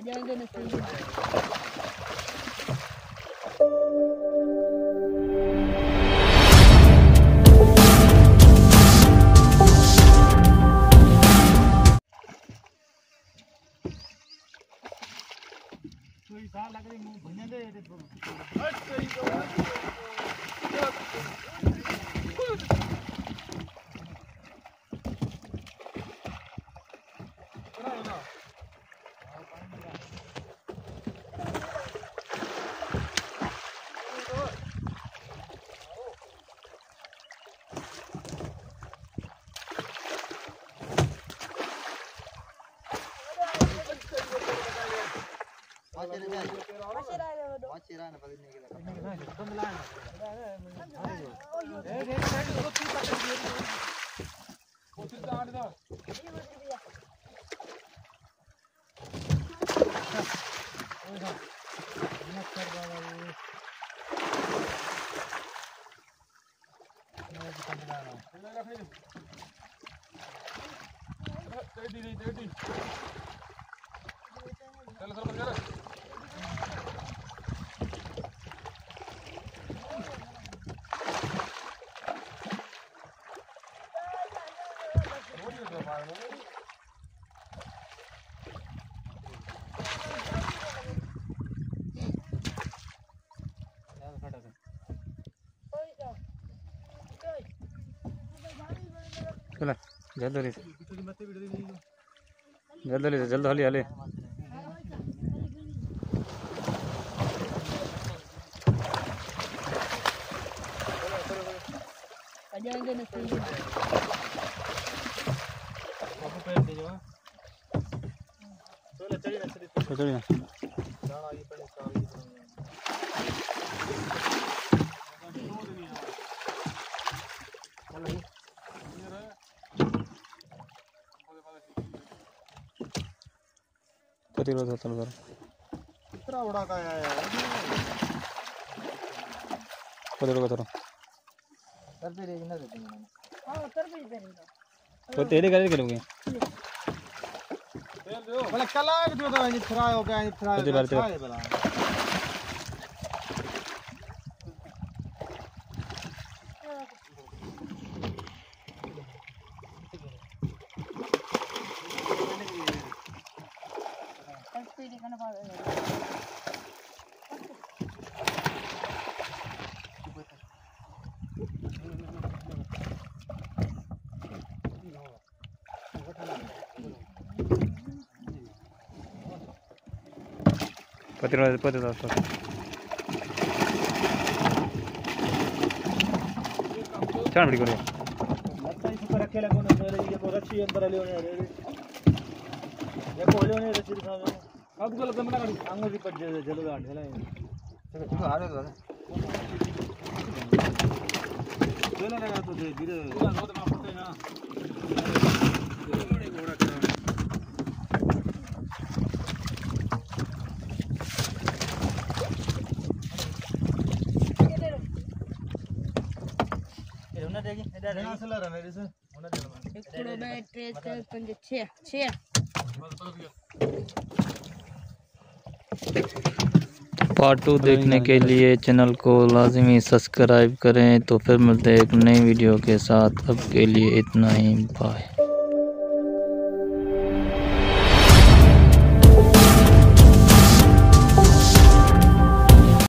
चला जल्दी जल्दी हाली हाली कितना उड़ा का आया यार कर भी रेजना देते हैं हां कर भी देंगे तो तेरे गाड़ी करोगे भले कला एक दो तो ये फ्राई हो गया ये फ्राई भला पति चार बड़ी करो अच्छा इसको रखे लगो ना मेरे ये को रस्सी अंदर ले ओने ये कोले ओने रस्सी दिखाओ अब को लगा मना कर अंगूरी पर जल गाड़ है चलो आ रहे चलो लगा तो धीरे रोड में पड़ते ना पार्ट 2 देखने के लिए चैनल को लाजमी सब्सक्राइब करें। तो फिर मिलते हैं एक नई वीडियो के साथ। अब के लिए इतना ही, बाय।